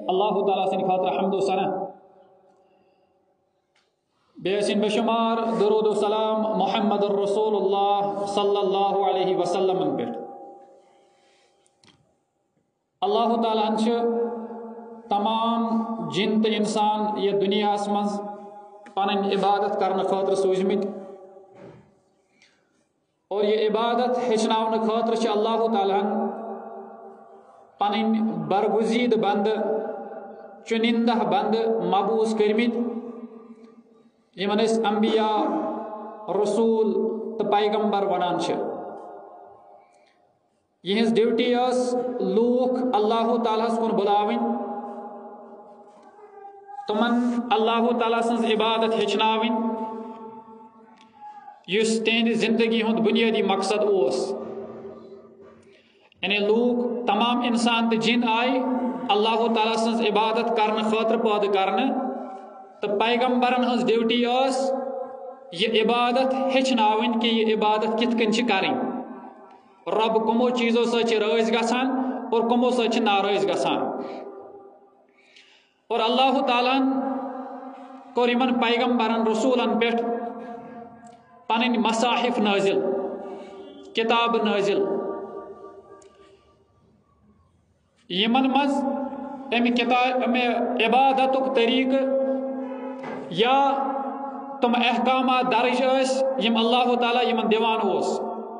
अल्लाह ताला सद खातर हम्दो सना बेसिन बेशुमार दरूद सलाम मोहम्मद रसूलुल्लाह सल्लल्लाहु अलैहि वसल्लम पे अल्लाह ताला तमाम जिन तो इंसान ये दुनिया मज पन इबादत करने खतर सूझमित और ये इबादत हेचनावन खतर अल्लाह ताला पन बरगुजीद बंद चुनिंदा बंद मबूस करमित यमन अंबिया रसूल तो पैगंबर वनान यहज ड्यूटी लूख अल्लाह ताला कुन बुलावन तुमन अल्लाह ताला सज इबादत हेचनावन युस तिहंद जिंदगी हुंद बुनियादी मकसद ओस यानी लूख तमाम इंसान तो जिन आए अल्लाह ताला सज इबादत करने खतर पैदा करने तो पैगंबरन हज ड्यूटी ये इबादत हेचनावन कि यह इबादत कित कन करें रब कमो चीज़ों से राज गसान और कमो से नाराज गसान और अल्लाह ताला कोर यमन पैगंबरन रसूलन पे पन मसाहिफ नाजिल किताब नाजिल यमन मज अमि किताब अमि इबादतुक तरीक या तुम अहकामा दर्ज यम अल्लाह ताला यमन दिवान ओस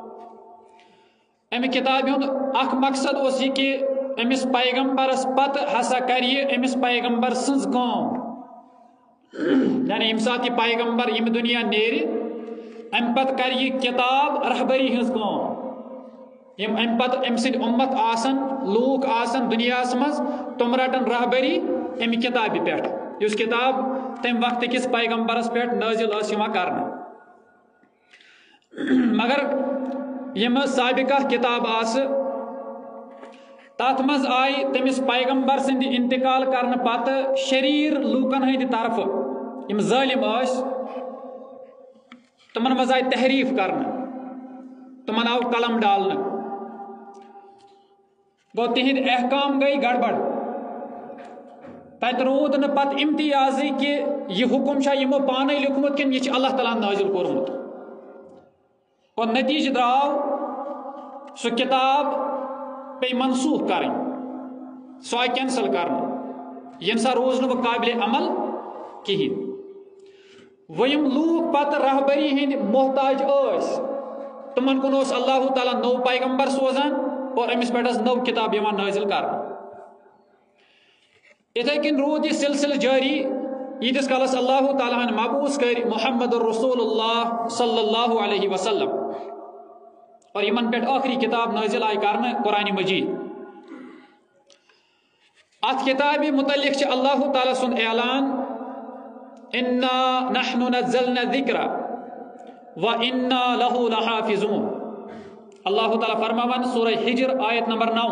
अमि किताब अख मकसद ओस यह कि अमिस पैगंबरस पत हसा कर अमिस पैगंबर सज काम यानी यम सात यह पैगंबर यम दुनिया नेरि अम पत कर यह किताब रहबरी हज काम यम अम पत अम सद उम्मत आसन लूक आसन दुनिया मज तुम रटन रहबरी अमि किताब पे उस किताब तम वक्त किस पैगंबरस पे नाजिल कर मगर यम साबिका किताब तथ मज आय तमिस पैगंबर सद इंतकाल करने पत शरीर लूकन हंद तरफ यम जालिम तमन मज आय तहरीफ करने तमन आव कलम डालने गो तिहद अहकाम गई गड़बड़ तत रूद न पत इम्तियाज कि यह हुक्म यमो पान लिखमुत कि यह अल्लाह ताला नाजिल कोरमुत और नतीज द्राव सह किताब पे मनसूख करें सह कैंसल कर यम सा रोज न काबिल अमल कहें वम लूक पत रहबरी हंद मोहताज तुमन कुन अल्लाह ताला नौ पैगंबर सोजान और अमिस पे नौ किताब नाजिल कर इथे कन रूद यह सिलसिल जारी यीतिस कालस अल्लाह ताला मबूस कर मोहम्मद रसूलुल्लाह सल्लल्लाहु अलैहि वसल्लम और यमन पे आखिरी किताब नाजिल आय करने कुरान मजीद अत किताब मुतल्लिक अल्लाह ताला सुन ऐलान इन्ना नहनु नज़्ज़लना ज़िक्रा व इन्ना लहु लहाफ़िज़ून अल्लाह ताला फरमावन सूरह हिज्र आयत नंबर 9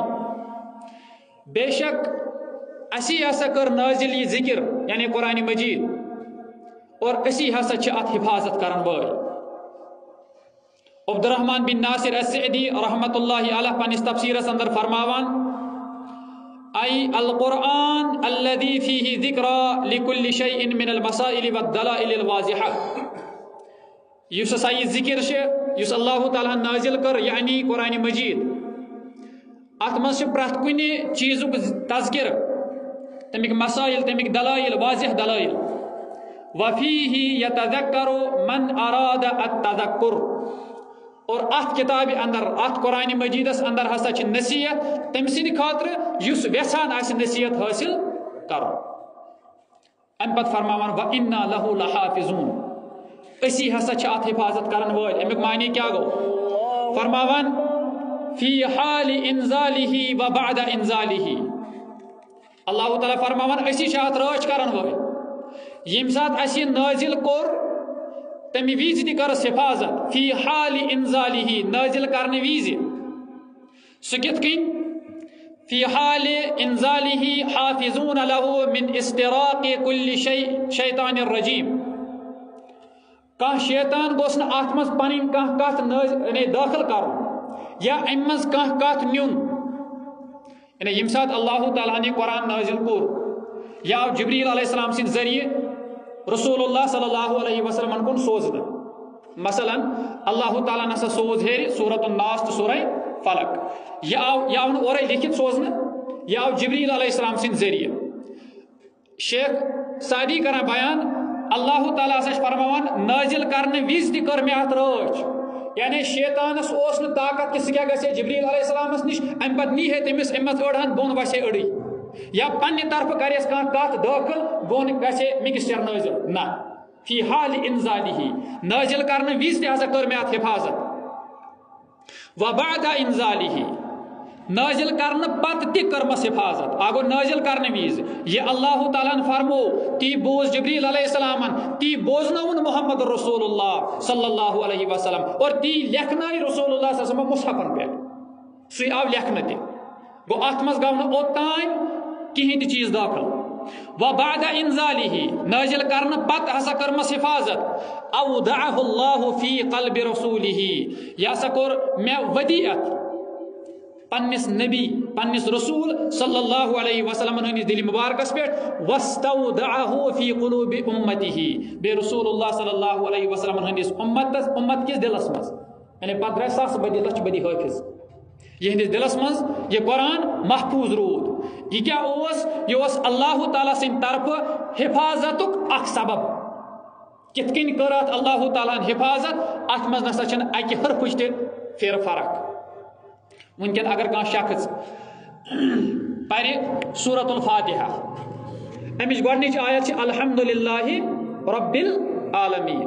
बेशक असी हसा कर नाजिल यह जिक्र यानी कुरान मजीद और असी हसा अत हिफाजत करन वाल अब्दुर्रहमान बिन नासिर अस्सअदी रहमतुल्लाहि अलैह पनिस तफसीरस अंदर फरमावान आई अल कुरान अल्लज़ी फीही ज़िक्रा लिकुल्लि शैइन मिनल मसाइल वद्दलाइल वाज़िहा युस हसा यह जिक्र युस अल्लाह ताला नाजिल कर यानी कुरान मजीद अत मज प्रथ कुन चीज़ुक तज़किर तमिक मसाइल तमिक दलाइल वाज़िह दलाइल वफ़ीही यतज़क्करु मन अरादा अत्तज़क्कुर और अत किताब अंदर अत कुरान मजीदस अंदर हसा नसीहत तम सिंद खातर युस वेसान आसि नसीहत हासिल कर अम पत फरमावन व इन्ना लहु लहाफ़िज़ून असी हसा अत हिफाजत करन वाल अमिक मानी क्या गो फरमावन फी हाल इंजालिही व बाद इंजालिही अल्लाह ताला फरमावन असी अत राच करन वाल यम सात असी नाजिल कोर तमि विज ति करस हिफाजत फी हाल इंजालिही नाजिल करने विज सह कित कन फी हाल इंजालिही हाफिज़ून लहु मिन इस्तिराक़ कुल्लि शैतान रजीम कह शैतान गोस न अत मज पन कह कत दाखिल कर या अम मज कह कत नुन यम सात अल्लाह ताला ने कुरान नाजिल कोर यह आव जिब्रील अलैहिस्सलाम सिंद जरिए रसूलुल्लाह सल्लल्लाहु अलैहि वसल्लम कुन सोजन। मसलन अल्लाह ताला नसा सोज हेर सूरत नास तो सूरह फलक, यह आव और लिखित सोजन, यह आव जिब्रील अलैहिस्सलाम सिंद जरिए। शेख सादी कर बयान अल्लाह ताला फरमान नाजिल करने विज ति कर मे अत राच, यानी शैतानस ओस न ताकत कि क्या गसे जिब्रील अलैहिस्सलामस निश अम पत नी है तमिस अमत अड़हन बोन वसे अड़ी, या पन्ने तरफ करेस कह कत दाखिल बोन गसे मिक्सचर नाजिल ना फी हाल इंजालिही, नाजिल करने विज ति कर मे अत हिफाजत। व बादा इंजालिही, नाजिल करने पत ति करमस हिफाजत। आगो नाजिल करने विज ये अल्लाह ताला फरमो ती बोज जिब्रील अलैहिस्सलाम, ती बोजनवन मोहम्मद रसूलुल्लाह सल्लल्लाहु अलैहि वसल्लम, और ती लेखनाई रसूलुल्लाह सल्लल्लाहु अलैहि वसल्लम मुसहफन पे, सु आव लेखन ते गो अत मज गव न ओतान कहीं चीज दाखिल। व बादा इंजालिही, नाजिल करने पत हसा करमस हिफाजत। औदअहु अल्लाहु फी क़ल्बि रसूलिही, या सा कोर मे वदीअत पन्निस नबी पन्निस रसूल सल्लल्लाहु अलैहि वसल्लम हंदिस दिल मुबारकस पे, वस्तौदअहु फी क़ुलूबि उम्मतिही, बे रसूलुल्लाह सल्लल्लाहु अलैहि वसल्लम हंदिस उम्मत किस दिलस मज, यानी पद्र सास बदी लछ बदी हाफिज यहदिस दिलस मज ये कुरान महफूज रूद। ये क्या ओस, ये ओस अल्लाह ताला सिंद तरफ हिफाजतुक अख सबब। कित कन कर अल्लाह ताला हिफाजत, अत मज नसा छन अकि हरफुच ते फेर फरक। वनकन अगर कह शख्स पर सूरतुल फातिहा, अमिच गोडनिच आयत अल्हम्दुलिल्लाहि रब्बिल आलमीन,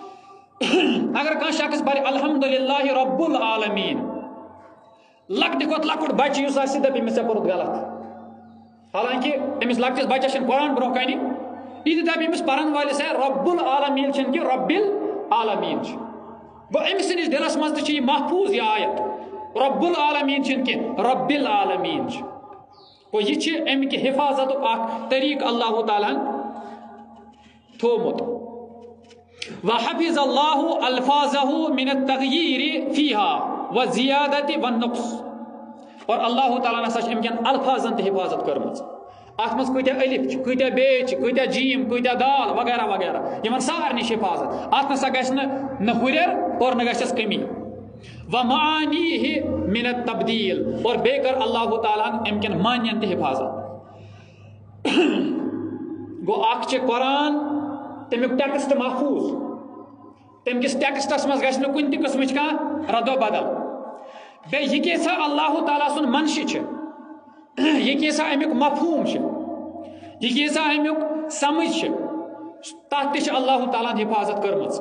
अगर कह शख्स पर अल्हम्दुलिल्लाहि रब्बुल आलमीन, लकट खोत लकुट बच्चे युस आसि दपि मे कोरुत गलत, हालांकि अमिस लकटिस बच्चस कुरान ब्रोह कनि यह दपि अमिस परन वालिस रब्बुल आलमीन छन कि रब्बिल आलमीन छ। गो अमिस निश दिलस मज त महफूज यह आयत, रब्बुल आलमीन छन कि रब्बिल आलमीन छ। गो यह अमिक हिफाजत तरीक अल्लाह ताला थोमुत। व हफिज़ अल्लाहु अल्फाज़हु मिन अत-तग़यीरि फ़ीहा व ज़ियादति व नुक़्स, और अल्लाह ताला नसा अमकन अल्फाजन त हिफाजत करमज। अत मज कत्या अलिफ कत्या बे कत्या जीम कत्या दाल वगैरह वगैरह, यमन सारनि हिफाजत। अत नसा गस न हुरर और न गस कमी। व मानीहि मिन अत-तब्दील, और बेकर अल्लाह ताला अमकन मानियन त हिफाजत। गो अख कुरान तमिक टेक्स्ट महफूज, तमिस टेक्स्टस मज गस न कुन किस्मच कह रदो बदल। बे यह कैसा अल्लाह ताला सुन मनशि छ, यह कैसा अमुक मफहूम छ, यह कैसा अमुक समझ छ, तथ त अल्लाह ताला हिफाजत करमज।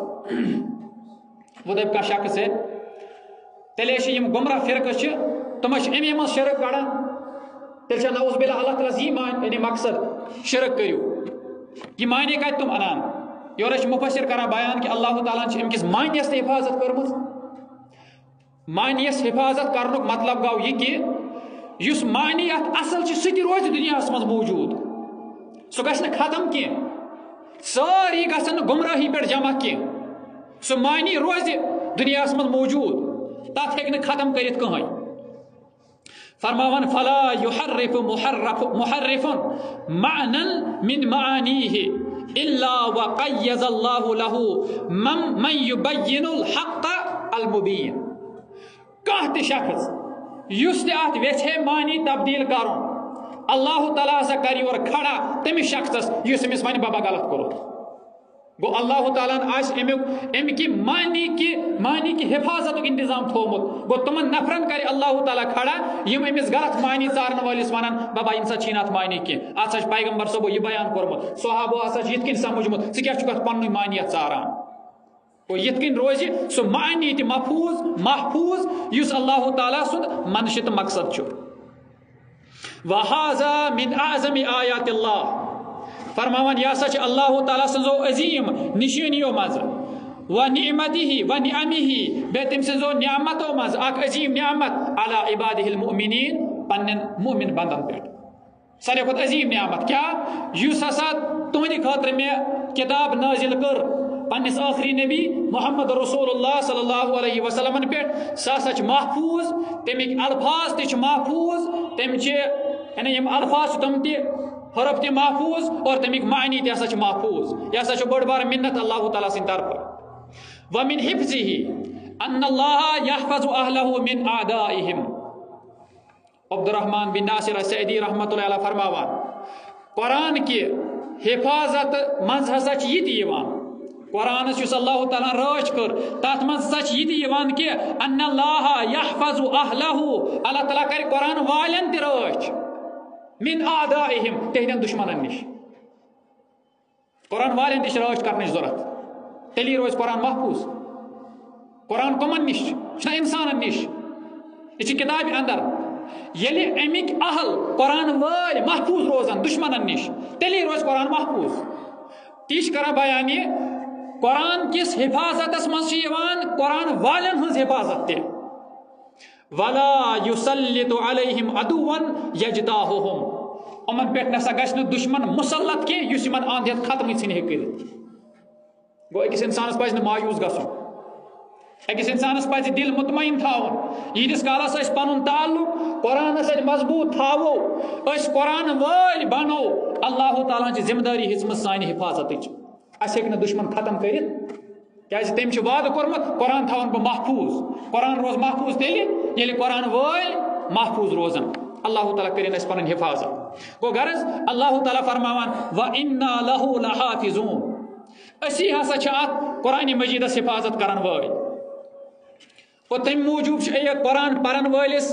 वो दप कह शख्स है तेले गुमराह फिरक तम अमे मज शिरक कड़ान, तेल नऊज़ बिल्लाह अल्लाह ताला यह मान यानी मकसद शिरक करो, यह माने कत तुम अनान। योर मुफसर कर बयान कि अल्लाह ताला अमकिस मानियस हिफाजत करमज। मानियस हिफाजत करनुक मतलब गो यह कि युस मानी अत असल सह रोज दुनिया मज मौजूद, सह गह खत्म कह, सारी गन गुमराही पे जमा कह, सह मानी रोज दुनिया मज मौजूद, तथ हे खत्म कर कहीं। फरमावन फला युहर्रिफु मुहर्रिफुन मअनन मिन मआनीहि इल्ला व क़य्यज़ल्लाहु लहु मन युबय्यिनुल हक़्क़ अल मुबीन। कह त शख्स युस अत वेछे मानी तब्दील कर, अल्लाह ताला सा कर और खड़ा तमिस शख्सस युस अमिस वन बाबा गलत करो। गो अल्लाह ताला अमिक मानी की हिफाजत इंतजाम थोमुत। गो तुमन नफरन कर अल्लाह ताला खड़ा यम अमिस गलत मानी चारन वालिस वनान बाबा इन सा छीन अत मानी कह, अत पैगम्बर सबो यह बयान कोरमुत, सहाबो हसा यिथ कन समझमुत स क्या छुक पन्न मानी चारान। और यिथ कन रोज सो मानी त महफूज युस अल्लाह ताला सुद मनशित मकसद छु। वहाजा मिन आज़मी आयातिल्लाह, फरमावन यह सच अल्लाह ताला सो अजीम निशानियों मज, व निअमतिही व निअमिही, बे तम सो नियामतों मज अख अजीम नियामत अला इबादिहिल मुमिनीन, पन्न मुमिन बंदन पे सारे खुद अजीम नियामत क्या युस हसा तुहंद खातर मे किताब नाजिल कर पन्निस आखिरी नबी मोहम्मद रसूलुल्लाह सल्लल्लाहु अलैहि वसल्लम पे, सच महफूज, तमिक अल्फाज त महफूज, तम यानी यम अल्फाज तम हरफ ते महफूज और तमिक मानी ते हसा महफूज। यह हसा बड़ बार मिन्नत अल्लाह ताला सिन तरफ। व मिन हिफ्ज़िही अन्नल्लाह यहफ़ज़ु अहलहु मिन आदाइहिम। अब्दुर्रहमान बिन नासिर सईदी रहमतुल्लाह अलैह फरमावान कुरान के हिफाजत मज हसा यह कुरान अल्लाह ताला राज कर तथ मज यह कि अन्नल्लाह यहफ़ज़ु अहलहु अल्लाह ताला कर कुरान वालन ते राज मिन आदाइहिम तिहदन दुश्मनन निश। कुरान वालन निश राज करने जरूरत तेली रोज कुरान महफूज। कुरान कमन निश इंसान निश यह किताब अंदर ये अमिक अहल कुरान वाल महफूज रोजान दुश्मनन निश तेली रोज कुरान महफूज। तीस कर बयान कुरान किस हिफाजत मज कुरान वालन हज हिफाजत ते। वला युसल्लितु अलैहिम अदुवन यजदाहुहुम उमन पे नसा गश्न दुश्मन मुसल्लत के युस यमन आंधियत खत्म छिन हे कर। गो अकिस इंसानस पज न मायूस गसुन, अकिस इंसानस पज दिल मुतमईन थावन। यीदिस कालस अस पनुन ताल्लुक कुरान सद मजबूत थावो, अस कुरान वाल बनो, अल्लाह ताला की जिम्मेदारी हिजम सानि हिफाजत अस हेक न दुश्मन खत्म करित क्या तम वाद कोर्मुत कुरान थावन बह महफूज। कुरान रोज महफूज तेल ये कुरान वाल महफूज रोजन। अल्लाह ताला करिन अस पन हिफाजत। गो गर्ज अल्लाह ताला फरमावान व इन्ना लहु लहाफिजून असी हसा अत कुरान मजीदस हिफाजत करन वाल। और तम मूजूब कुरान परन वालिस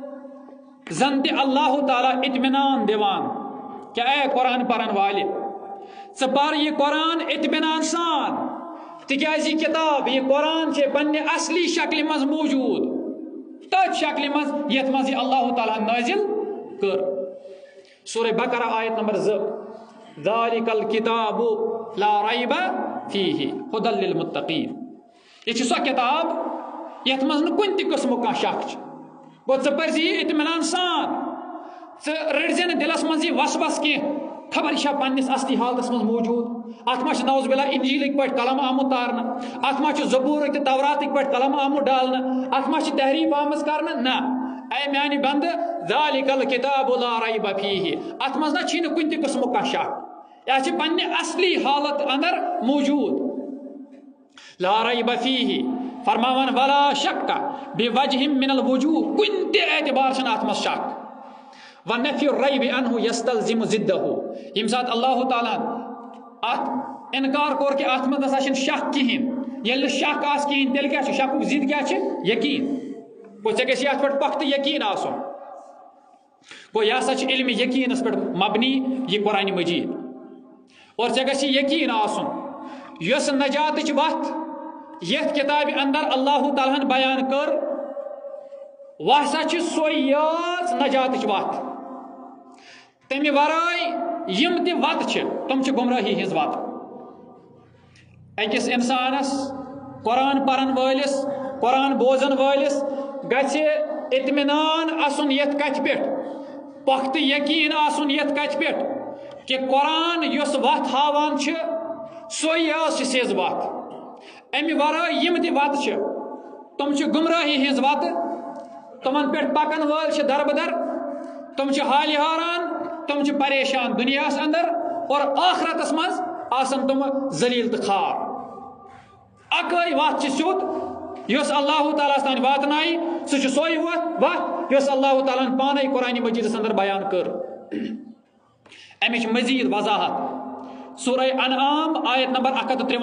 जन ते अल्लाह ताला इत्मीनान दिवान क्या ए कुरान परन वाले च पर यह कुरान इत्मीनान सान तिकाज यह किताब यह कुरान पन्ने असली शक्ल मज मौजूद तथ शक्ल मज यथ मज अल्लाह ताला नाजिल कर। सूरह बकरा आयत नंबर 2 ज़ालिकल किताबु ला रैब फीहि हुदल लिल मुत्तकीन। यह सो किताब यथ मज न कुन किस्म का शक गो च पर इत्मीनान सान च रटजे न दिलस मज वसवस कह खबर यह पन्निस असली हालत मज मौजूद। अत मा नौज बिल्ला इंजील पे कलम आमुत तारन, अत मा ज़बूर तो तवरात पे कलम आमुत डालना, अत मा तहरीफ आमज कर ना ऐ म्यानि बंद ज़ालिकल किताबु ला रैब फीहि अत मज न कुन किस्म का शक यह पन्ने असली हालत अंदर मौजूद। ला रैब फीहि फरमावन वला शक्का बिवजहिम मिनल वजूह कुन ते एतबार छन अत मज शक। व नफी रैब अनहु यस्तलजिमु जिद्दहु यम सात अल्लाह ताला अत इनकार कोर कि अत मज नसा शक कहिन ये शक आस कहिन तेल क्या शक जिद क्या यकीन गो ऐ गि अत पे पख्त यकीन आसुन। गो यह हसा इल्म यकीनस पे मबनी यह कुरान मजीद और ऐ गि यकीन आसुन यस नजात वत यथ किताब अंदर अल्लाह ताला बयान कर वह हसा सो याज नजात वत तमि वराय यम ते वत तम गुमराही हज वत। अकिस इंसानस कुरान परन वालिस कुरान बोजन वालिस गछ इत्मीनान आसुन यथ कथ पे पख्त यकीन आसुन यथ कथ पे कि कुरान यस वत हावान सो याज सेज वत। अमि वराय यम ते वत तम गुमराही हज वत तमन पे पकन वाल दरबदर तम हाल हारान तम परेशान दुनियास अंदर और आखरतस मज आसन तुम जलील तो खार। अकई वत सिद यस अल्लाह ताला तान वातनाई सह सोई वत यस अल्लाह ताला पाने कुरान मजीदस अंदर बयान कर। अमिच मजीद वजाहत सूरह अनआम आयत नंबर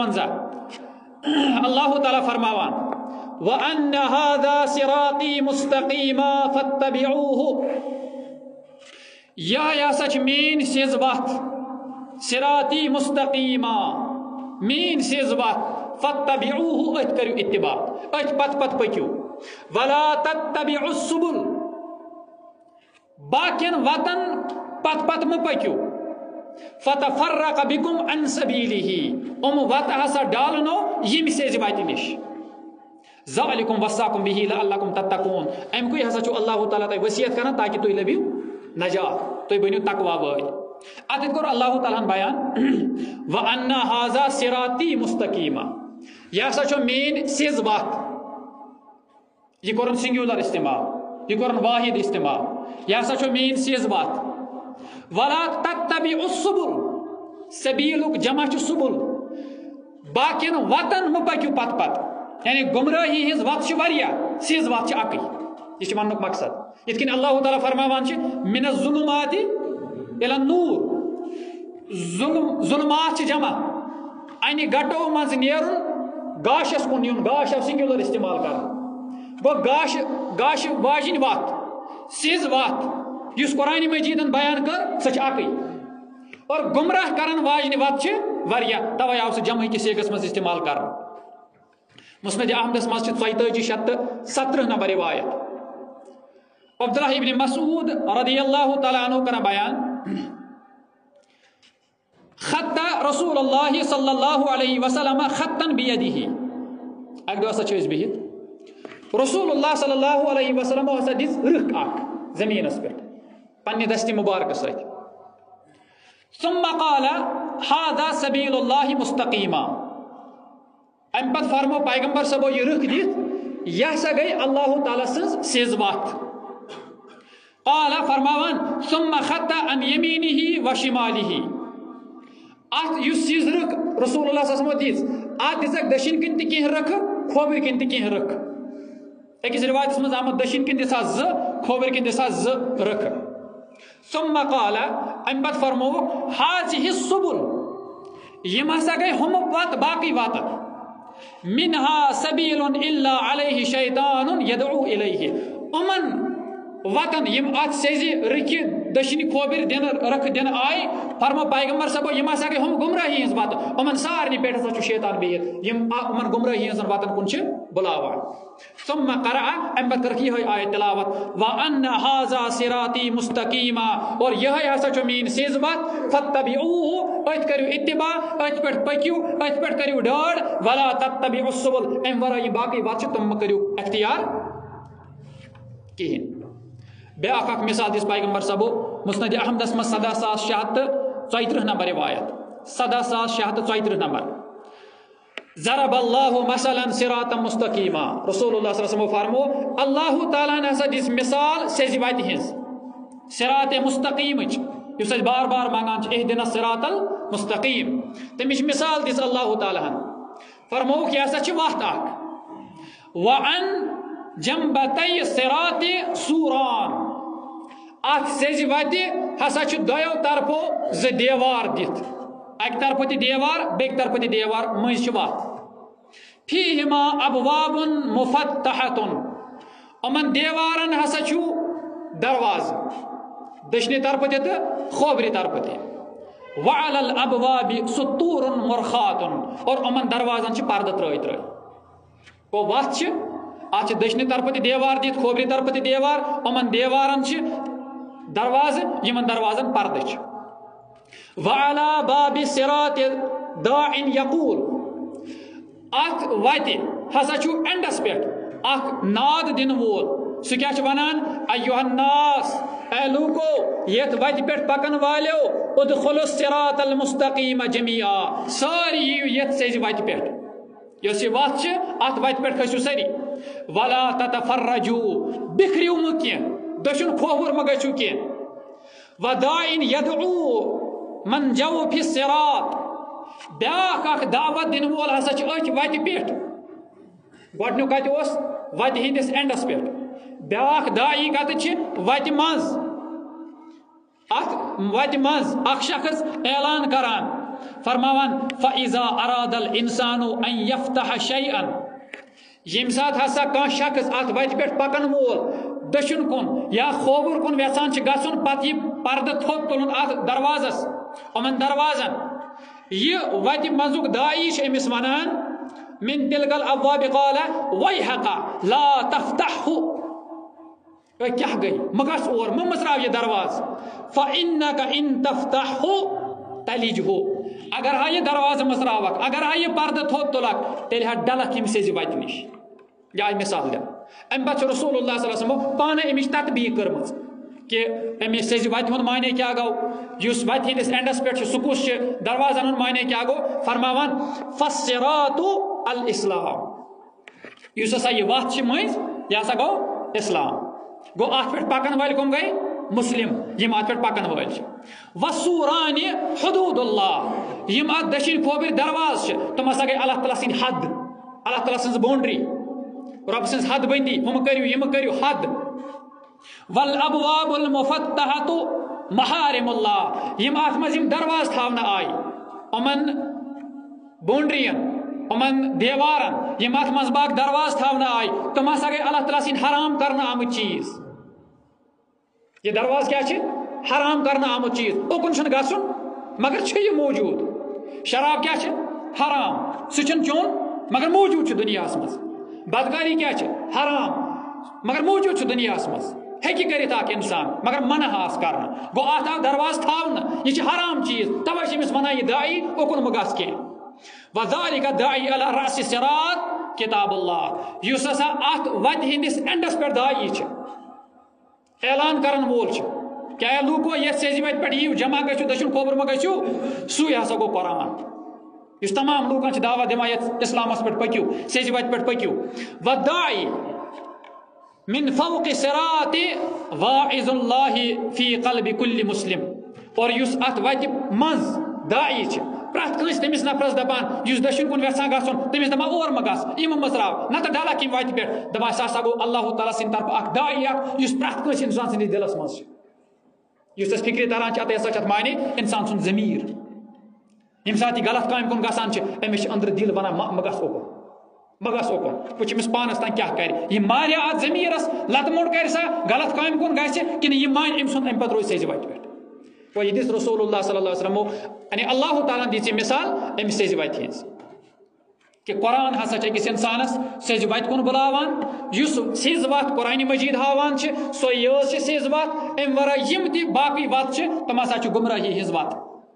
153 अल्लाह ताला फरमावान व अन्न हाज़ा सिराती मुस्तक़ीमा फत्तबिऊहु यह सच मीन सिज वत सिराती मुस्तक़ीमा मीन सिज वत फत्तबिऊहु अत करियो इत्तिबा अत पत पत पकियो वला तत्तबिउस सुबुल बाकिन वतन पत पत म पकियो फतफर्रक़ बिकुम अन सबीलिही वत हसा डालनो यम सेज वत निश ज़ालिकुम वस्साकुम बिही लअल्लकुम तत्तकून अमकुई हसा छु अल्लाह ताला तय वसियत करन ताकि तुई लबियो नजात तुई बनियो तकवा वाल। अत कर अल्लाह ताला बयान व अन्ना हाज़ा सिराती मुस्तक़ीमा यह हसा छु मेन सिज वत यह करन सिंगुलर इस्तेमाल यह करन वाहिद इस्तेमाल यह हसा छु मेन सिज वत वला फत्तबिउस सुबुल, सबीलुक जमा छ सुबुल, बाकियन वतन म पकियो पत पत, यानी गुमराही हिज वत छ वारिया, सिज वत छ अकै। यह छ वनुक मकसद। इथ कन अल्लाह ताला फरमावान छ मिनज जुलुमाति इला नूर, जुलमात छ जमा, अने गटो मज नेरुन गाशस कुन युन, गाश सिंगुलर इस्तेमाल कर गो गाश वाजिन वत सिज वत युस कुरान मजीदन बयान कर सच अकै, और गुमराह करन वाजिन वत छ वारिया, तवै आव सह जमा कि सेगस मज इस्तेमाल कर। मुस्नद अहमदस मज छ 4317 नंबर रिवायत। अब्दुल्लाह इब्न मसूद रदियल्लाहु तआला अन्हु का बयान, खत्ता रसूलुल्लाह सल्लल्लाहु अलैहि वसल्लम खत्तन बियदिही, अग दोसा छ बिहित रसूलुल्लाह सल्लल्लाहु अलैहि वसल्लम हसा दिस रख अक जमीनस पे पन्ने दस्ती मुबारक सत, सुम्मा क़ाला हादा सबीलुल्लाह मुस्तकीमा, अम पत फरमो पैगंबर सबो ये रख दित यह सा गई अल्लाह ताला सज सेज वत। क़ाला फरमावन सुम्मा खत्ता अन यमीनिही व शिमालिही, अत युस चीज रख रसूलुल्लाह सल्लल्लाहु अलैहि वसल्लम दिस, अत दिसक दशिन किन त कह रख, खोबर किन त कह रख। अकिस रिवायत मज आमद दशिन किन दिसा ज, खोबर किन दिसा ज रख। सुम्मा क़ाला अम पत फरमो हाज़िहि सुबुल, यम हसा गई हम वत बाकी वत, मिनहा सबीलुन इल्ला अलैहि शैतानुन यदउ इलैहि, उमन वतन यम अत सेजी रखि दशिन खोबर दिन रख दिन आय, फरमा पैगंबर सबो यम हसा गई हम गुमराही हज वत, उमन सारनी पेट हसा छु शैतान बिहित, यम उमन गुमराही हज वतन कुन छ बुलावान। सुम्मा क़रा अम बत करकी है आयत तिलावत व अन्ना हाज़ा सिराती मुस्तकीमा, और यह हसा छु मीन सेज वत, फत्तबिऊहु अत करियो इत्तिबा, अत पेट पकियो, अत पेट करियो डाड, वला तत्तबिउस सुबुल, अम वरा ये बाकी बात छ तुम करियो इख्तियार किहिन। ब्याक अख मिसाल दिस पैगंबर सबो मुस्नद अहमदस मज 10634 नंबर रिवायत, 10634 नंबर। ज़रबल्लाहु मसलन सिरातम मुस्तकीमा, रसूलुल्लाह सल्लल्लाहु अलैहि वसल्लम फरमो अल्लाह ताला ने हसा दिस मिसाल सेज वत हिंस, सिरात मुस्तकीम युस बार बार मांगान छ इहदिना सिरातल मुस्तकीम, तमिश मिसाल दिस अल्लाह ताला हन, फरमो कि हसा छ वत अख, व अन जंबतै सिरात सूरान, अत सेज वत हसा छ दयो तरफो ज देवार दित, अक तरफ ति देवार बेक तरफ ति देवार मज छ वत, फीहिमा अबवाबुन मुफत्तहतुन, अमन देवारन हसा छु दरवाज, दशने तरफ ति तो खोबरी तरफ ति, व अलल अबवाबि सुतूरुन मुरखातुन, और अमन दरवाजन छ पर्दा त्रय त्रय, को वत छ अत दशने तरफ ति देवार दित, खोबरी तरफ ति देवार, अमन देवारन छ दरवाज, यमन दरवाजन पर्दा छ। वअला बाबि सिरात दाइन यकूल, अख वति हसा छु एंडस पेट अख नाद दिन वोल, सह क्या छ वनान अय्युहन्नास, ए लूको यथ वति पेट पकन वालो, उदखुलुस सिरातल मुस्तकीम जमीआ, सारी यथ सेज वति पेट, यस वत छ अत वति पेट खसु सरी, वला ततफर्रजू, बिखरियो म कह, दशुन खोवर म गछु कह, वदाइन यदऊ मन जौफि सिरात, ब्याक अख दावत दिन वोल हसा छ अथ वति पेट, गोडनु कत ओस वति हिंदिस एंडस पेट, ब्याक दाई कत छ वति मज, अथ वति मज अख शख्स ऐलान करान, फरमावन फइजा अरादल इंसानु अन यफ्तह शैअन, यम साथ हसा कह शख्स अत वति पेट पकन वोल दशुन कुन या खोबर कुन वेसान छ गसुन, पत यह पर्द थोत तुलन अत दरवाजस, अमन दरवाजन यह वति मजुक दाई छ अमिस वनान मिन तिलकल अब्वाब क़ाला वैहका ला तफ्तहु, क्या गई मगस और मसराव ये दरवाज, फ़इन्नका इन तफ्तहु तलिजहु, अगर हा ये दरवाज मसरावक, अगर हा ये पर्द थोत तुलक, तेल हा डलक यम सेज वति निश, या मिसाल दे। अम पे रसूलुल्लाह सल्लल्लाहु अलैहि वसल्लम पाने अमिश ततबीक कर्मज कि अमिश सेज वति हुंद माने क्या गो, युस वति हिंदिस एंडस पे सुकुस दरवाजन हुंद माने क्या गो, फरमावन फस्सिरातु अल इस्लाम, युस हसा ये वत छ मज यह हसा गो इस्लाम, गो अत पे पकन वाल कम गई मुस्लिम यम अत पे पकन वल वसूरान हुदूदुल्लाह यम अत दशिन खोबर दरवाज तुम हसा गई अल्लाह ताला सिंद हद अल्लाह ताला सिंज बाउंड्री रब सिंज हद बंदी हम करियो यम करियो हद वल अबवाबुल मुफत्तहतु महारिमुल्लाह यम अत मज दरवाज थावना आय अमन बाउंड्रियन अमन देवारन यम अत मज बाग दरवाज थावना आय तुम हसा गई अल्लाह ताला सिंद हराम करना आमुत चीज ये दरवाज क्या है हराम करना आमुत चीज ओकुन छन गसुन मगर छ ये मौजूद शराब क्या है हराम सुचन चोन मगर मौजूद छ दुनिया मज बदकारी क्या है हराम मगर मौजूद छ दुनिया मज हेकि करित आक इंसान मगर मन हास करना गो अत दरवाज थावना यह हराम चीज तवे अमिस वनान यह दाई ओकुन मगस कह वज़ालिका दाई अला रास सिरात किताबुल्लाह युस हसा अत वत हिंदिस एंडस पे दाई छ ऐलान करन वोल छ क्या लूको ये सेज वत पे यू जमा गयो दशिन खोबर म गयो सुई हसा गो कुरान इस तमाम लूकन छ दावा दिमा इस्लामस पे पकियो सेज वत पे पकियो वदाई मिन फौक सिरात वाइजुल्लाह फी क़ल्बि कुल्लि मुस्लिम और युस अत वत मज दाई छ प्रत कस तमिस नफरस दपान युस दशिन कुन वेसा गसन तमिस दमा और मगस इम मसराव न त डाला किम वत पे दबा सा गो अल्लाह ताला सिन तरफ अक दाई युस प्रत कस इंसान सिन दिलस मज युस तस फिक्र तरह छ अत सच माने इंसान सुन जमीर यम साथ गलत काम कुन गसान छ अमिस अंदर दिल बना मगस ओकुन पुछ अमिस पानस तान क्या कर यह मारिया अत जमीरस लतमुट कर सा गलत काम कुन गस कि यह मान अम सुन अम पत रोज सेज वत पे वो ये दिस रसूलुल्लाह सल्लल्लाहु अलैहि वसल्लम यानी अल्लाह ताला दी मिसाल अम सेज वत कि कुरान हसा अकिस इंसानस सेज वत कुन बुलावान युस सेज वत कुरान मजीद हावान सो यह सेज वत अम वरा यम ति बाकी वत तम हसा गुमराही हिज वत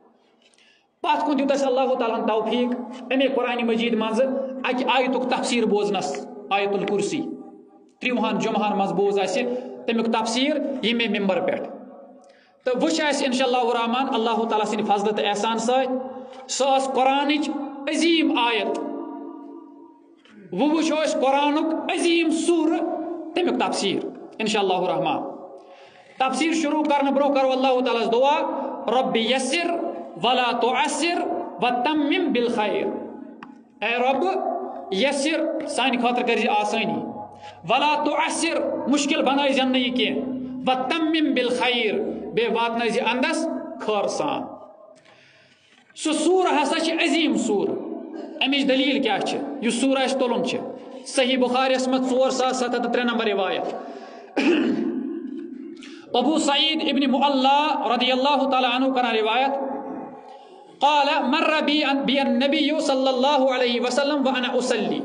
पत कुन दित अल्लाह ताला तौफीक अमे कुरान मजीद मज अक आयतुक तफसीर बोजनस आयतुल कुर्सी 30 जुमहन मज बोज तमिक तफसीर ये मिंबर पे तो वुच इंशाअल्लाह रहमान अल्लाह ताला सिंद फजल तो एहसान सस कुरान अजीम आयत वो वुचो कुरानुक अजीम सूर तमिक तफसीर इंशाअल्लाह रहमान तफसीर शुरू करने ब्रो करो अल्लाह ताला दुआ रब्बि यस्सिर वला तुअस्सिर वतम्मिम बिल खैर ए रब यस्सिर सान खातर कर आसानी वला तुअस्सिर मुश्किल बनाई जन नहीं के वतम्मिम बिल खैर बे वात अंदस खर सान सो सूर हसा अजीम सूर अमिच दलील क्या यह सूर तुलन सही बुखारियस मत 4073 नंबर रिवायत अबू सईद इब्न मुअल्ला रदियल्लाहु ताला अन्हु का रिवायत क़ाल मर्र बि अन्नबी सल्लल्लाहु अलैहि वसल्लम व अना उसल्ली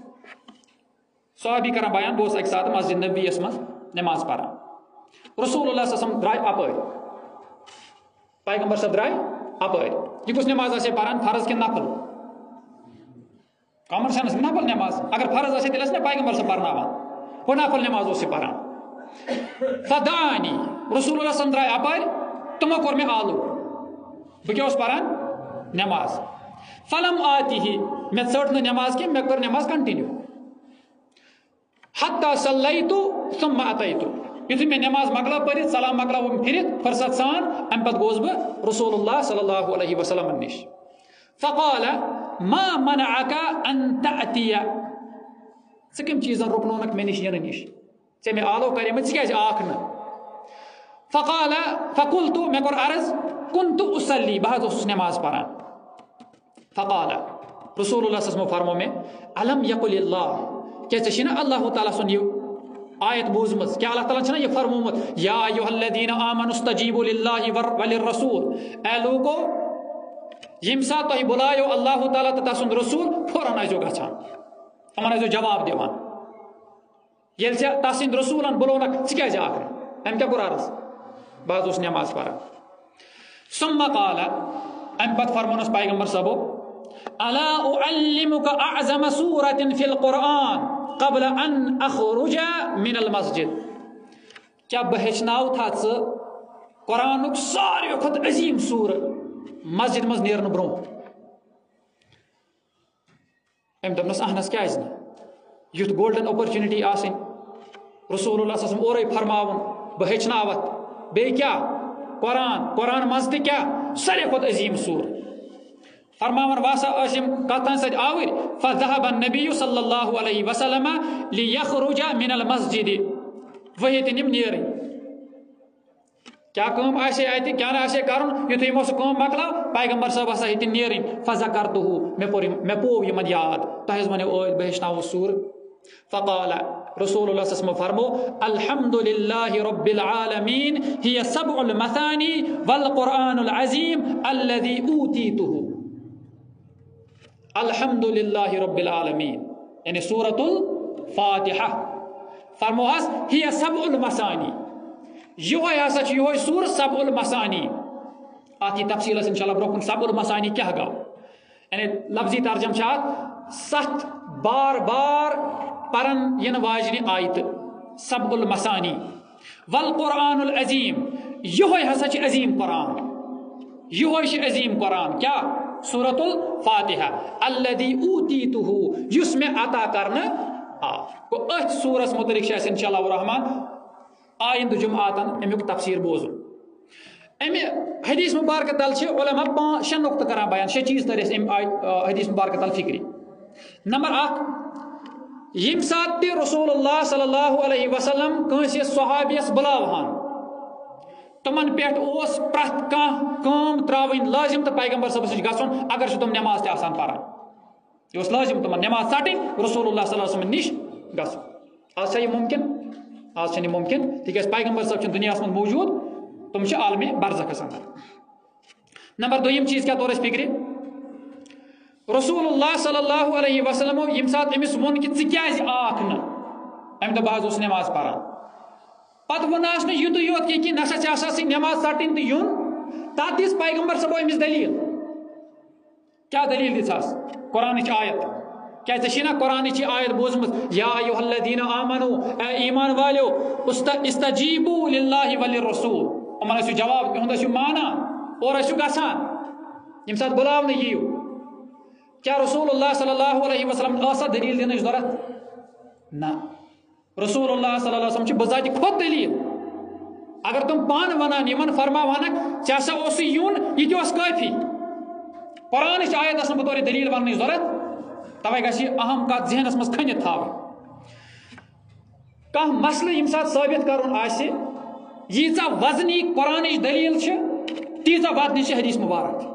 सहाबी कर बयान बोस एक साथ मस्जिद नबी मज नमाज पढ़ा रसूलुल्लाह सल्लल्लाहु द्राय अपर पैगंबर सब द्राय अपर यह कुछ नमाज आसे पढ़ान फर्ज के नफल कॉमन सेंस नफल नमाज अगर फर्ज आसे तेल पैगंबर सब पढ़नावान वो नफल नमाज ओस पढ़ान फदानी रसूलुल्लाह सल्लल्लाहु द्राय अपर तमो कोर में आलू बह क्या पढ़ान नमाज फलम आती ही मे चट नमाज के मे कर नमाज कंटिन्यू हत्ता सल्लैतु सुम्मा अतैतु युथि मे नमाज मकला पढ़ सलाम मकला फिर फुर्सत सान अम पे गोस बह रसूलुल्लाह सल्लल्लाहु अलैहि वसल्लम निश फक़ाल मा मनअका अन तअतिया कम चीजन रुकनोनक मे निश यन निश ऐ मे आलो करे क्या आख न फ़क़ाल फ़क़ुल्तु मे कोर अर्ज कुन्तु उसल्ली बह नमाज पढ़ान फ़क़ाल रसूलुल्लाह सल्लल्लाहु फरमो में अलम यक़ुलिल्लाह क्या चना अल्लाह ताला सुन आयत बूजम क्या अल्लाह ताला छना ये फरमोमत या अय्युहल्लज़ीना आमनुस्तजीबु लिल्लाहि वलिर्रसूल ए लोगो यम सात तुह बुलायो अल्लाह ताला तथा सुन रसूल फौरन आजो गछान तमन आजो जवाब दिवान येल से तसिंद रसूलन बुलोनक क्या आख अम क्या कुरारस बाज उस नमाज पढ़ा सुम्मा क़ाल अम पत फरमोनस पैगंबर सबो अला उअल्लिमुका अअज़म सूरतिन फिल कुरान क़ब्ल अन अख़रुज मिनल मस्जिद क्या बह हेचनाव था कुरानुक सारे खुद अजीम सूर मस्जिद मज नेरन ब्रो अम दपनस अहनस क्या युथ गोल्डन अपॉर्चुनिटी आसन रसूलुल्लाह सल्लल्लाहु अलैहि वसल्लम ओरे फरमावन बह हेचनावत बे क्या कुरान मज त क्या सारे खुद अजीम सूर फरमावन वासा कथन सद आवर फज़हब नबी सल्लल्लाहु अलैहि वसल्लम लियखरुज मिनल मस्जिद वही तिम नेर क्या काम आसे आते क्या आसे करुन युथु यमो सह काम मकलाव पैगंबर साहब हसा हेतिन नेरिन फज़करतुहु मे पो यमन याद तहज वने ओ बहशनाव सूर फ़क़ाल रसूलुल्लाह सल्लल्लाहु अलैहि वसल्लम फरमो अल्हम्दुलिल्लाहि रब्बिल आलमीन हिय सबउल मसानी वल कुरानुल अज़ीम अल्लज़ी ऊतीतुहु अल्हम्दुलिल्लाहि रब्बिल आलमीन यानी सूरतुल फातिहा फरमोहस हिय सबउल मसानी योय हसा योय सूर सबउल मसानी आती तफसील इंशाल्लाह ब्रोकन सबउल मसानी क्या गो यानी लफ्जी तर्जम छात सत बार बार परन यन वाजनी आयत सबउल मसानी वल कुरानुल अज़ीम योय हसा अज़ीम कुरान योय अज़ीम कुरान क्या सूरतुल फातिहा अल्लज़ी ऊतीतुहु युस में अता करना को अथ सूरस मुतलिक इंशाअल्लाह रहमान आइंद जुमातन अमुक तफसीर बोजु अमे हदीस मुबारक तल उलमा 5 नुक्त करान बयान 6 चीज तर हदीस मुबारक तल फिक्री नंबर 1 यम सात ते रसूलुल्लाह सल्लल्लाहु अलैहि वसल्लम कंस सहाबियस बुलावहान तमन पेट ओस प्रथ काम त्रावन लाजिम तो पैगंबर साहब गसन अगर तुम नमाज ते आसान पारान ये लाजिम तुम नमाज सटिन रसूलुल्लाह सल्लल्लाहु अलैहि वसल्लम निश गसन आज ये मुमकिन आज मुमकिन तिकाज पैगंबर साहब दुनिया में मौजूद तुम आलमी बरज़ख अंदर नंबर 2 चीज क्या तौर फिक्र रसूलुल्लाह सल्लल्लाहु अलैहि वसल्लम यम सात अमिस वोन कि क्या आख न अम दो बह नमाज पारान पत वनास न युत योत कि नसा नमाज सटिन तो यून तथ दिस पैगंबर साहब अमिस दलील क्या दलील दिस कुरान आयत क्या ना कुरान आयत बोजमत या अय्युहल्लज़ीना आमनू ईमान वालो इस्तजीबू लिल्लाहि वलिर्रसूल उमन जवाब उहद माना और गसान यम सात बुलाव यीयू क्या रसूलुल्लाह सल्लल्लाहु अलैहि वसल्लम आसा दलील दिन जरूरत ना रसूलुल्लाह सल्लल्लाहु अलैहि वसल्लम बजाति खुद दलील अगर तुम पान वनान यमन फरमावानक चासा ओस यून ये काफी कुरान आयत बतौर दलील वन जरूरत तवे गि अहम कत जहनस मज खनित था कह मसल यम सात साबित करुन आसे यीजा वजनी कुरान दलील तीजा वजनी हदीस मुबारक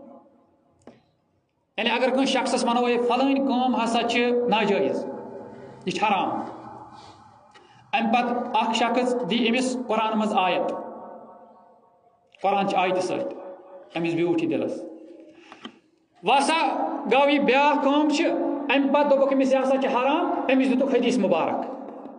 यानी अगर कह शख्स वनो ये फलान काम हसा नाजायज यह हराम अम पत अख शख्स दी अमिस कुरान मज आयत कुरान आयत सत अमिस ब्यूठ दिलस वसा गो यह ब्या काम अम पत दोपक अमिस यह हराम अमिस दितुक हदीस मुबारक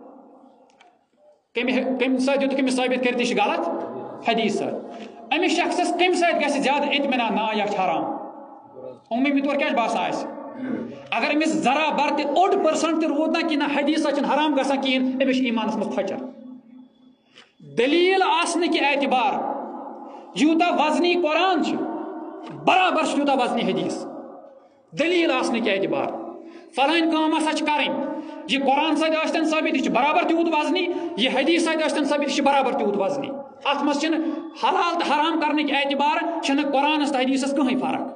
कम दुतुक अमिस साबित कर गलत हदीस अमिस शख्स कम सत ज्यादा इत्मीनान ना यह हराम उम्मीद तौर क्या बासा अगर अमिस जरा बर 8% रूद ना कि ना हदीस हराम ग कहें अमिस ईमानस मज फचर दलील आसने कि एतबार यूता वजनी कुरान बराबर यूता वजनी हदीस दलील आसने कि एतबार फलान काम हसा करें यह कुरान सतन साबित बराबर तूत वजनी यह हदीस सतन साबित बराबर तूत वजनी अत मज हलाल तो हराम करने एतबार कुरान तो हदीस कहीं फर्क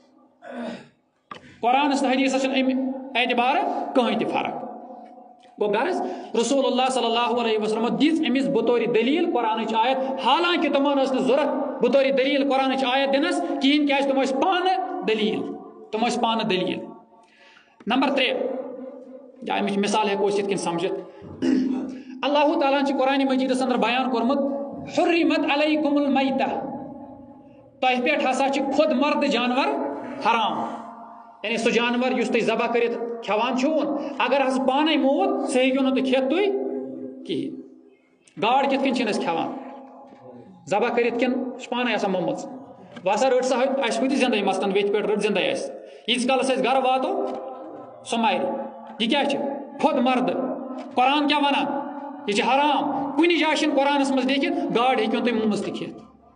कुरान तो हदीस एतबार कहीं तो फर्क गो गर्ज रसूलुल्लाह सल्लल्लाहु अलैहि वसल्लम दिस अमिस बतौर दलील कुरान आयत हालांकि तमन जरूरत बतौर दलील कुरान आयत दिनस कहें क्या तुम पान दलील दलील नंबर 3 अमिच मिसाल हेको ये समझित अल्लाह ताला कुरान मजीदस अंदर बयान कोर्मुत हुर्रिमत अलैकुमुल मैता तह पे हसा खुद मर्द जानवर हराम यानी सह जानवर युस तुम जबा कर खेवान छून अगर हस पाने मोत सह हेक्यो ना खेत तुई कहें गाड़ कित कन खेवान जबा कर पाने मोमुत वह रट सा अत जिंदे मसलन वेथ पे रट जिंदे यीस कालस गर वातो सह मर यह क्या खुद मर्द कुरान क्या वनान यह हराम कुन जाए कुरानस मज लिखित गाड़ हेक्यो तुम मोमुत खेत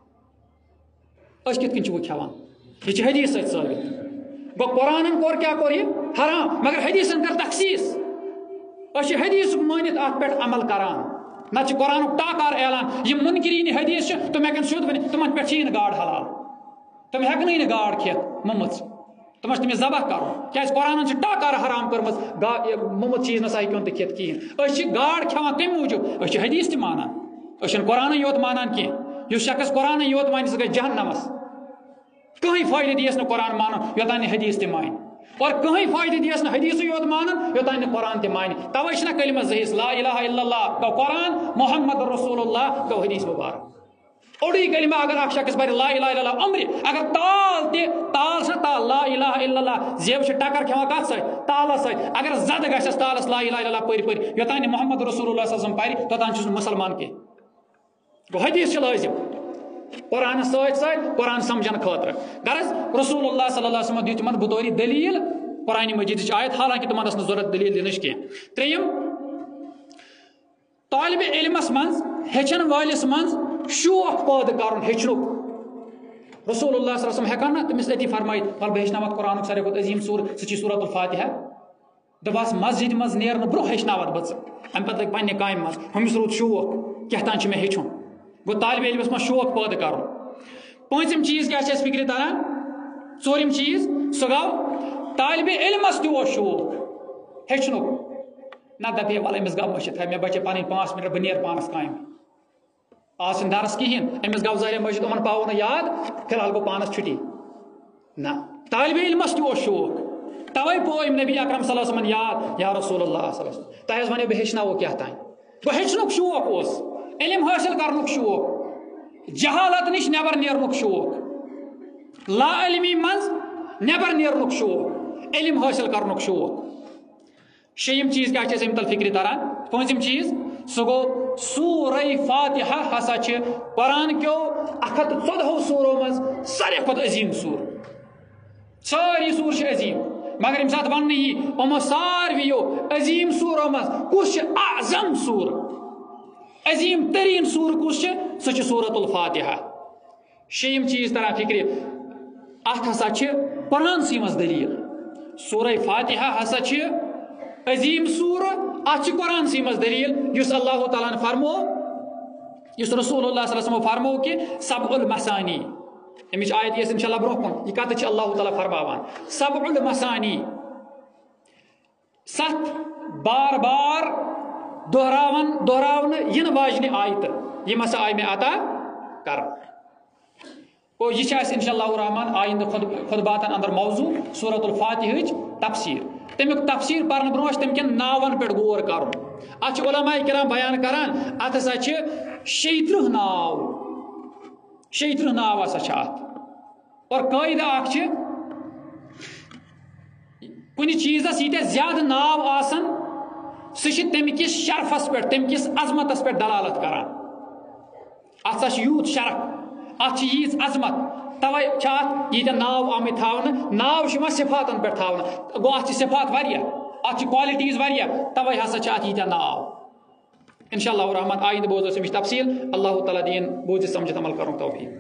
कित कन खेवान यह हदीस साबित गो कुरान कोर क्या कोर यह हराम मगर हदीसन कर तखसीस हदीस मानित अत पे अमल करान ना कुरान टाकार ऐलान ये मुनकरीन हदीस तुम हेकन सुद बन तुम पे गाड़ हलाल तुम हेकन गाड़ खेत मम्मच तुम तमिस जबह कर क्या कुरान टाकार हराम कर्म मम्मत चीज नसा हेन तो खेत कहें गाड़ खेवान कम मूजूब हदीस तक मानान कुरान योत मानान कह यह शख्स कुरान योत मान सह गई जहन्नमस कहीं फायदे दियस न कुरान मान योतान हदीस तक मान और कहीं फायदे दियस न हदीस योत मान योतान कुरान तक मान तवे ना कलिमा ज़हीस ला इलाहा इल्लल्लाह गो कुरान मोहम्मद रसूलुल्लाह गो हदीस मुबारक ओडी कलिमा अगर अख शख्स पर ला इलाहा इल्लल्लाह अमर अगर ताल से ताल ला इलाहा इल्लल्लाह जेब से टक्कर खेवा कत सै ताल सै अगर जद गस तालस ला इलाहा इल्लल्लाह पर योतान मोहम्मद रसूलुल्लाह सल्लल्लाहु अलैहि वसल्लम पर तोतान मुसलमान के गो हदीस लाजिम कुरान सत कुरान समझन खतर गरज रसूलुल्लाह सल्लल्लाहु अलैहि वसल्लम दित तिमन बतौर दलील कुरान मजीद आयत हालांकि तिमन स जरूरत दलील दिन कह त्रेयम तालिब इल्मस मज हेचन वालिस मज शौक पैदा कर हेचनुक रसूलुल्लाह सल्लल्लाहु अलैहि वसल्लम हेकान ना तमिस अति फरमाइत वल हेचनावत कुरान सारे खुद अजीम सूर सची सूरतुल फातिहा दपास मस्जिद मज नेरन ब्रो हेचनावत बच अम पे लग पन्ने कामि मज हमिस रोद शौक क्या तान मे हेचुन गो तालिब इल्मस मज शौक पैदा कर पांचम चीज क्या फिक्र तरह चोरिम चीज सह गो तालिब इल्मस तो शौक हेचनुक ना दपे वाल अमिस गो मशिद मे बचे पन 5 मिनट बह नेर पानस काम आज दरस कहें अमिस गो जारिया मस्जिद उमन पाव ना याद फिलहाल गो पानस छुट्टी ना तालिब इल्मस तो शौक तवे पो नबी अकरम सल्लल्लाहु अलैहि वसल्लम याद या रसूलुल्लाह सल्लल्लाहु अलैहि वसल्लम तह वन बह हेचनावो क्या तान गो हेचनुक शौक इल्म हासिल करनुक शौक जहालत निश नेबर नेरनुक शौक ला इल्मी मज नेबर नेरनुक शौक इल्म हासिल करनुक शौक शेयम चीज क्या अम तल फिक्र तरह पांचम चीज सह गो सूरह फातिहा हसा कुरान क्यों 114 सूरों मज सारे खुद अजीम सूर सारी सूर अजीम मगर यम सात वन यी यमो सारवियो अजीम सूरों मज कुछ आजम सूर अजीम तरीन सूर कुछ सह सूरतुल फातिहा शेयम चीज तरह फिक्र अत हसा कुरान सी मज दलील सूरह फातिहा हसा अजीम सूर अत कुरान सी मज दलील युस अल्लाह ताला ने फरमो युस रसूलुल्लाह सल्लल्लाहु अलैहि वसल्लम फरमो कि सबउल मसानी अमिच आयत ये इंशाल्लाह ब्रोह कुन यह कत अल्लाह ताला फरमावान सबउल मसानी 7 बार बार दोहरावन इन वाजन आयत यह हसा आय में अता कर यह इंशाअल्लाह रहमान आइंद खुतबातन अंदर मौजू सूरतुल फातिहा तफसीर तमिक तफसीर पढ़ने ब्रोह तम कन नावन पे गौर कर अत उलमाए किराम बयान करान अत हसा 36 नाव हसा और कायदा अख कुछ चीजस ये ज्यादा नाव आसन सह तमिस शरफस पे तमिस अजमतस पे दलालत करान अत यूत शरफ अत यीज अजमत तवे ये नाव आमित थावन नाव सिफातन पे थावन गो अत सिफात वारिया अत क्वालिटीज वारिया तवे हसा अत ये नाव इंशाअल्लाह रहमान आइंद बोजो अमिच तफसील अल्लाह ताला दीन बोझ समझ अमल करूँ तौफीक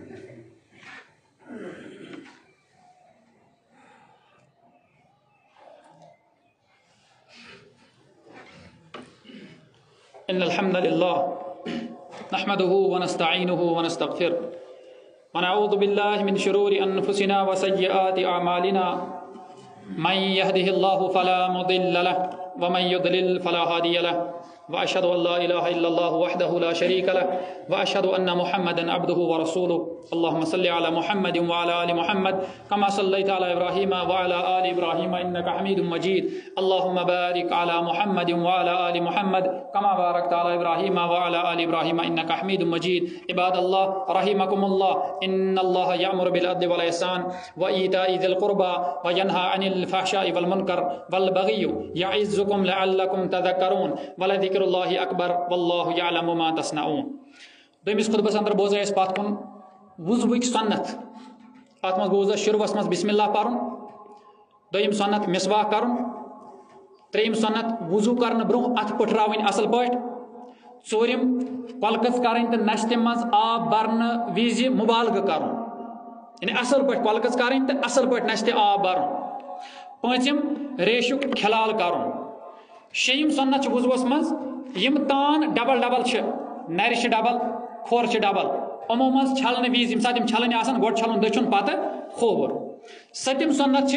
इन्नल हम्दुलिल्लाह नहमदुहु व नस्तईनुहु व नस्तगफिरुहु व नऊज़ु बिल्लाहि मिन शुरूरि अनफुसिना व सय्यिआति अमालिना मन यहदिहिल्लाहु फला मुदिल्ल लहु व मन युद्लिल फला हादिय लहु व अशहदु अल्ला इलाहा इल्लल्लाहु वहदहु ला शरीका लहु व अशहदु अन्ना मुहम्मदन अब्दुहु व रसूलुहु अल्लाहुम्मा सल्लि अला मुहम्मदिन व अला आलि मुहम्मद कमा सल्लैता अला इब्राहीम व अला आलि इब्राहीम इन्नका हमीदुम मजीद अल्लाहुम्मा बारिक अला मुहम्मदिन व अला आलि मुहम्मद कमा बारकता अला इब्राहीम व अला आलि इब्राहीम इन्नका हमीदुम मजीद इबादल्लाह रहिमकुमुल्लाह इन्नल्लाह यअमुरु बिल अद्लि वल इहसान व ईताइ ज़िल कुर्बा व यनहा अनिल फहशाइ वल मुनकर वल बगी यइज़्ज़ुकुम लअल्लकुम तज़क्करून व लज़िक्रुल्लाहि अकबर वल्लाहु यअलमु मा तस्नऊन दोमिस खुतबस अंदर बोज पत कुन वुज़ुक सन्नत अत मज बोज शुरुवस मज बिस्मिल्लाह पढ़ुन दोयम सन्नत मिसवाक करुन त्रेयम सन्नत वुज़ु करने ब्रोह अथ पठरावन असल पट चोरिम कलकत करें तो नश्ते मज आब बरन विज मुबालग कर यानी असल पट कलकत करें तो असल पट नश्ते आब बरन पांचम रेशुक खिलाल कर शेयम सन्नत वुज़ुवस मज यम तान डबल डबल नर डबल खोर डबल यमो मज छलन वज यम सात छलन आसान गोड छलन दचुन पत खोवर। सतम सुन्नत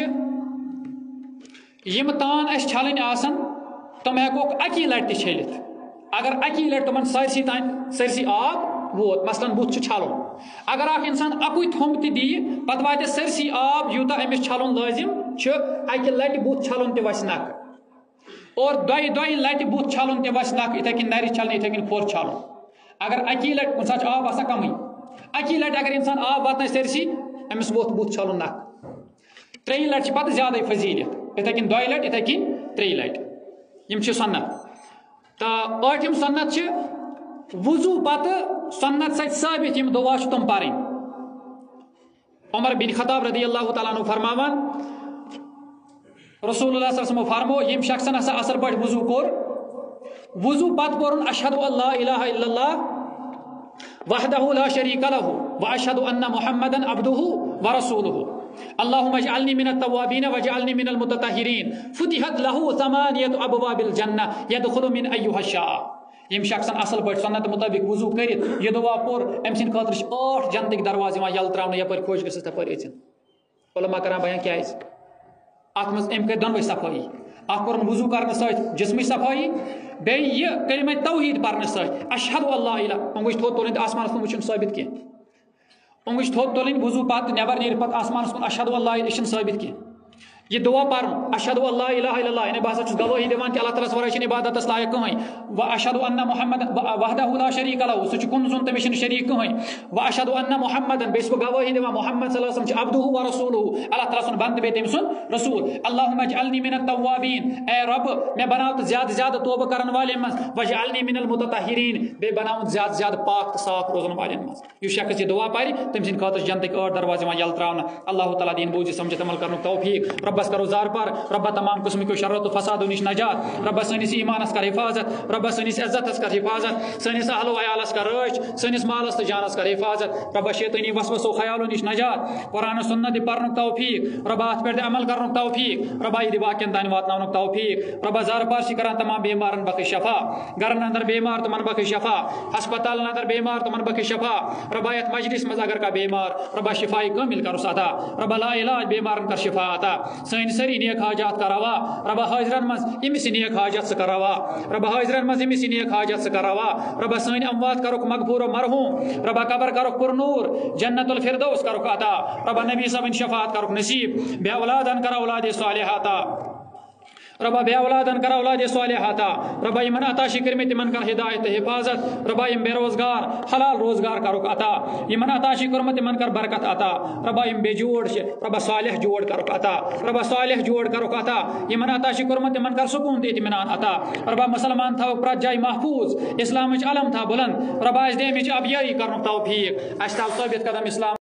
यम तान अस छलन आसान तुम हेकोक अकी लट छलित अगर अकी लट तुम सरसी तान सरसी आब वोत मसलन बुत छलन अगर अख इंसान अकुई थोम दी पत वात सरसी आब यूता अमिस छलन लाजिम अकि लट बुत छलन त वस नक और दो लट बुत छलन त वस नक इथे कन नर छलन इथे कन खोर छलन अगर अकी लट कुछ आब आसा कम अकी लट अगर इंसान आब वात सरसी अमिस वोत बुत छलन नक त्रे लट पत ज्यादा फजीलियत इथे कन दो लट इथे कन त्रे लट यम सन्नत तो आठम सन्नत वुजू पत सन्नत सत साबित यम दुआ तुम पार उमर बिन खत्ताब रदी अल्लाह तआला अन्हु फरमावन रसूलुल्लाह सल्लल्लाहु अलैहि वसल्लम फरमो यम शख्सन हसा असल पट वुजू कोर वुजू पत कोरन अशहदु अल्ला इलाहा इल्लल्लाह वहदहु ला शरीका लहु व अशहदु अन्न मुहम्मदन अब्दुहु व रसूलुहु अल्लाहुम्मा इजअलनी मिनत तव्वाबीन वजअलनी मिनल मुततहिरीन फुतिहत लहु समानियतु अबवाबिल जन्नह यदखुलु मिन अय्युहा शाअ। यम शख्सन असल पट सुन्नत मुताबिक वुजू करित यह दुआ पोर अमसिन खातिर 8 जन्नतक दरवाजे यहां यल त्रावन यपर खोज गस तपर एचिन उलमा करान बयान क्या अत मज अम कर दोनवे सफाई अख कोर वुजू करने सत जिस्मी सफाई बे यह कलिमा तौहीद पढ़ने सत अशहदु अल्ला इलाहा उंगुश थोत तोलिन आसमान कुन वुचन साबित के उंगुश थोत तोलिन वुजू पत नेबर नीर पत आसमान कुन अशहदु अल्ला इलाहा इशन साबित के यह दुआ पढ़ अशहदु अल्ला इलाहा इल्लल्लाह यानी बहसा छुस गवाही दिवान कि अल्लाह ताला वराय छिन इबादत लायक कहीं व अशहदु अन्न मुहम्मदन वहदहु ला शरीका लहु सु कुन सुन तमिश शरीक कहीं व अशहदु अन्न मुहम्मदन बेस गवाही दिवा मुहम्मद सल्लल्लाहु अलैहि वसल्लम अब्दुहु व रसूलुहु अल्लाह ताला सुन बंद बे तम सुन रसूल अल्लाहुम्मा इजअलनी मिनत तव्वाबीन ए रब मैं बनाओ ज्यादा ज्यादा तौबा करने वाले मस वजअलनी मिनल मुततहिरीन बे बनाओ ज्यादा ज्यादा पाक साफ रोजन वाले मस यु शख्स ये दुआ पारि तम सिन खातिर जन्नत 8 दरवाजे यल त्रावन अल्लाह ताला दीन बूझ समझ अमल करने तौफीक रब्बस करो जार पर रब्बा तमाम किस्म के शर्रत फसाद निश नजात रब्बा सनिस ईमानस कर हिफाजत रब्बा सनिस इज्जतस कर हिफाजत सनिस अहलो अयालस कर रच सनिस मालस तो जानस कर हिफाजत रब्बा शैतानी वसवसो ख्यालो निश नजात कुरान सुन्नत पढ़ने तौफीक रब्बा अत पे अमल करने तौफीक रब्बा ये वाक्यन तान वातनाउन तौफीक रब्बा जार पार करान तमाम बीमारन बख्श शफा घरन अंदर बीमार तुमन बख्श शफा अस्पताल अंदर बीमार तुमन बख्श शफा रब्बा यत मजलिस मज अगर का बीमार रब्बा शिफाई कामिल कर अता रब्बा ला इलाज बीमारन कर शिफा अता सैन सरी नेक हाजात करावा रब्बा हाजिरन मज इमिस नेक हाजत से करावा रब्बा हाजिरन मज इमिस नेक हाजत से करावा रब्बा सैन अमवात करुक मगफूर व मरहूम रब्बा कब्र करुक पुरनूर जन्नतुल फिरदौस करुक अता रब्बा नबी सब शफात करुक नसीब बे औलादन कर औलाद सालिहाता रब्बा बे औलादन कर औलाद सालिहाता रब्बा यमन अता शिकर में तिमन कर हिदायत हिफाजत रब्बा यम बेरोजगार हलाल रोजगार करुक अता यमन अता शिकर में तिमन कर बरकत अता रब्बा यम बेजोड़ से रब्बा सालिह जोड़ करुक अता रब्बा सालिह जोड़ करुक अता यमन अता शिकर में तिमन कर सुकून दे इत्मीनान अता रब्बा मुसलमान था प्रत जाय महफूज इस्लाम अलम था बुलंद रब्बा इस दे में अब यही करन तौफीक अस्ताव साबित कदम इस्लाम